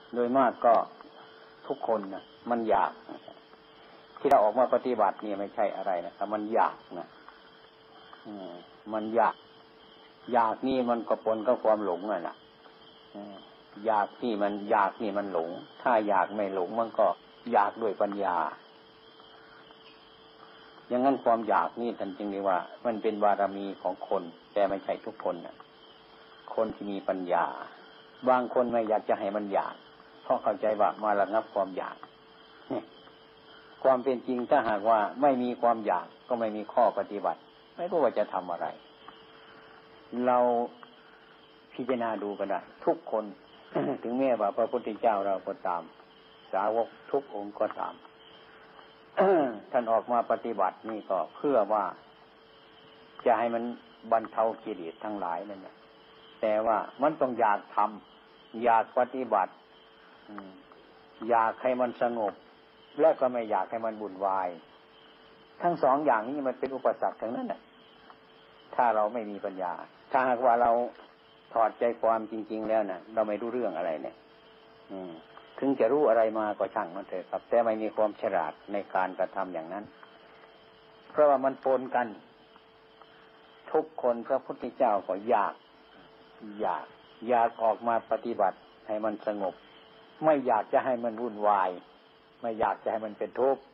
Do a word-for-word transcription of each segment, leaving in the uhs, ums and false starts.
โดยมากก็ทุกคนนะมันอยากที่เราออกมาปฏิบัติเนี่ยไม่ใช่อะไรนะครับมันอยากนะมันอยากอยากนี่มันก็ปนกับความหลงนั่นแหละอยากนี่มันอยากนี่มันหลงถ้าอยากไม่หลงมันก็อยากด้วยปัญญาอย่างนั้นความอยากนี่ท่านจึงเรียกว่ามันเป็นบารมีของคนแต่ไม่ใช่ทุกคนนะคนที่มีปัญญาบางคนไม่อยากจะให้มันอยากเพราะเข้าใจว่ามาระงับความอยากความเป็นจริงถ้าหากว่าไม่มีความอยากก็ไม่มีข้อปฏิบัติไม่รู้ว่าจะทำอะไรเราพิจารณาดูก็ได้ทุกคน ถึงแม้ว่าพระพุทธเจ้าเราก็ตามสาวกทุกองค์ก็ตาม ท่านออกมาปฏิบัตินี่ก็เพื่อว่าจะให้มันบรรเทากิเลสทั้งหลายนั่นแหละแต่ว่ามันต้องอยากทำอยากปฏิบัติอยากให้มันสงบและก็ไม่อยากให้มันวุ่นวายทั้งสองอย่างนี้มันเป็นอุปสรรคทั้งนั้นแหละถ้าเราไม่มีปัญญาถ้าหากว่าเราถอดใจความจริงๆแล้วนะเราไม่รู้เรื่องอะไรเนี่ยถึงจะรู้อะไรมาก็ช่างมันเถอะครับแต่ไม่มีความฉลาดในการกระทำอย่างนั้นเพราะว่ามันปนกันทุกคนพระพุทธเจ้าก็อยากอยากอยากออกมาปฏิบัติให้มันสงบไม่อยากจะให้มันวุ่นวายไม่อยากจะให้มันเป็นทุกข์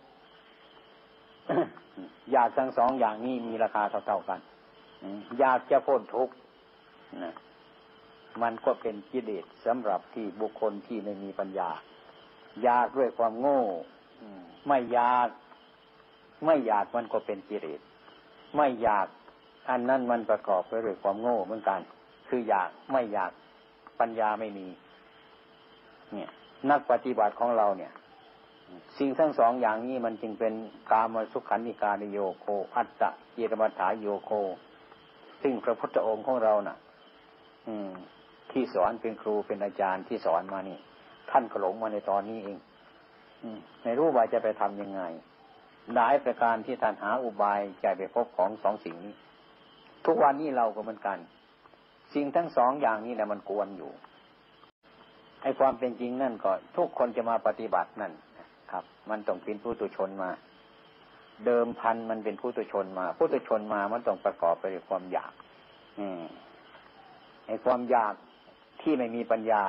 อยากทั้งสองอย่างนี้มีราคาเท่าๆกันอยากจะพ้นทุกข์นะมันก็เป็นกิเลสสำหรับที่บุคคลที่ไม่มีปัญญาอยากด้วยความโง่ไม่อยากไม่อยากมันก็เป็นกิเลสไม่อยากอันนั้นมันประกอบไปด้วยความโง่เหมือนกันคืออยากไม่อยากปัญญาไม่มีเนี่ยนักปฏิบัติของเราเนี่ยสิ่งทั้งสองอย่างนี้มันจึงเป็นกามสุขันธิการโยโคอัตตะเจตมัฏฐาโยโคซึ่งพระพุทธองค์ของเราน่ะอืมที่สอนเป็นครูเป็นอาจารย์ที่สอนมานี่ท่านก็หลงมาในตอนนี้เองอืมไม่รู้ว่าจะไปทำยังไงหลายประการที่ท่านหาอุบายแก้ไปพบของสองสิ่งนี้ทุกวันนี้เราก็เหมือนกันสิ่งทั้งสองอย่างนี้แหละมันกวนอยู่ไอ้ความเป็นจริงนั่นก็ทุกคนจะมาปฏิบัตินั่นครับมันต้องเป็นผู้ตุชนมาเดิมพันมันเป็นผู้ตุชนมาผู้ตุชนมามันต้องประกอบไปด้วยความอยากอืมไอ้ความอยากที่ไม่มีปัญญา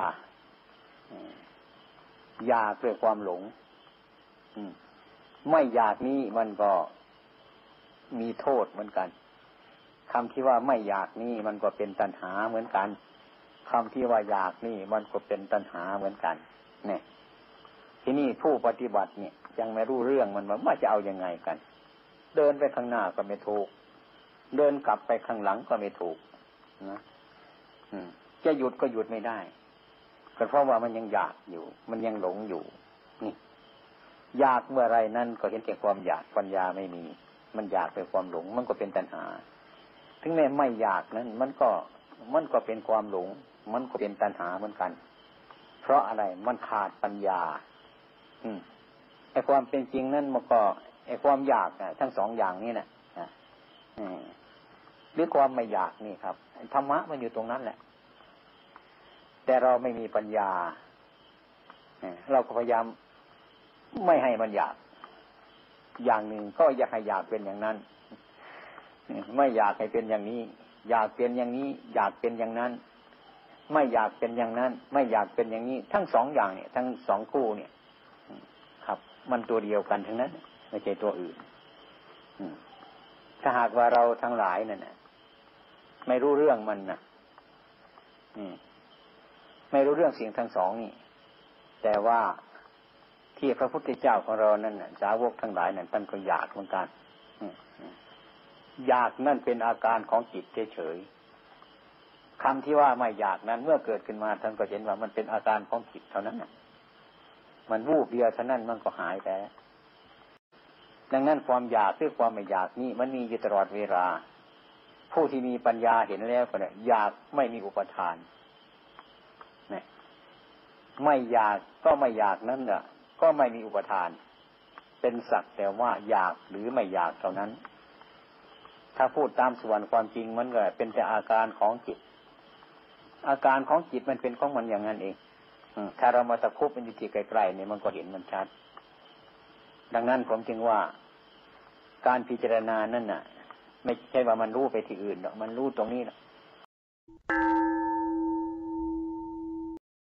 อยากด้วยความหลงไม่อยากนี้มันก็มีโทษเหมือนกันคำที่ว่าไม่อยากนี่มันก็เป็นตัณหาเหมือนกันคำที่ว่าอยากนี่มันก็เป็นตัณหาเหมือนกันเนี่ยที่นี่ผู้ปฏิบัติเนี่ยยังไม่รู้เรื่องมันว่าจะเอายังไงกันเดินไปข้างหน้าก็ไม่ถูกเดินกลับไปข้างหลังก็ไม่ถูกนะจะหยุดก็หยุดไม่ได้ก็เพราะว่ามันยังอยากอยู่มันยังหลงอยู่นี่อยากเมื่อไรนั่นก็เห็นแก่ความอยากปัญญาไม่มีมันอยากไปความหลงมันก็เป็นตัณหาถึงแม้ไม่อยากนั้นมันก็มันก็เป็นความหลงมันก็เป็นตัณหาเหมือนกันเพราะอะไรมันขาดปัญญาอืมไอ้ความเป็นจริงนั้นมันก็ไอ้ความอยากนะทั้งสองอย่างนี้นะอืมหรือความไม่อยากนี่ครับธรรมะมันอยู่ตรงนั้นแหละแต่เราไม่มีปัญญาเราก็พยายามไม่ให้มันอยากอย่างหนึ่งก็อยากให้อยากเป็นอย่างนั้นไม่อยากให้เป็นอย่างนี้อยากเป็นอย่างนี้อยากเป็นอย่างนั้นไม่อยากเป็นอย่างนั้นไม่อยากเป็นอย่างนี้ทั้งสองอย่างเนี่ยทั้งสองคู่เนี่ยครับมันตัวเดียวกันทั้งนั้นไม่ใช่ตัวอื่นถ้าหากว่าเราทั้งหลายนั่นน่ะไม่รู้เรื่องมันนะไม่รู้เรื่องสิ่งทั้งสองนี่แต่ว่าที่พระพุทธเจ้าของเรานั่นน่ะสาวกทั้งหลายนั่นท่านก็อยากเหมือนกันอยากนั่นเป็นอาการของจิตเฉยๆคำที่ว่าไม่อยากนั้นเมื่อเกิดขึ้นมาท่านก็เห็นว่ามันเป็นอาการของจิตเท่านั้นน่ะมันวูบเดียวเท่านั้นมันก็หายไปดังนั้นความอยากหรือความไม่อยากนี่มันมีอยู่ตลอดเวลาผู้ที่มีปัญญาเห็นแล้วก็เนี่ยอยากไม่มีอุปทานเนี่ยไม่อยากก็ไม่อยากนั่นแหละก็ไม่มีอุปทานเป็นสักแต่ว่าอยากหรือไม่อยากเท่านั้นถ้าพูดตามส่วนความจริงมันก็เป็นแต่อาการของจิตอาการของจิตมันเป็นของมันอย่างนั้นเองถ้าเรามาตะคุบมันอยู่ที่ไกลๆเนี่ยมันก็เห็นมันชัดดังนั้นผมจึงว่าการพิจารณานั่นน่ะไม่ใช่ว่ามันรู้ไปที่อื่นหรอกมันรู้ตรงนี้แหละ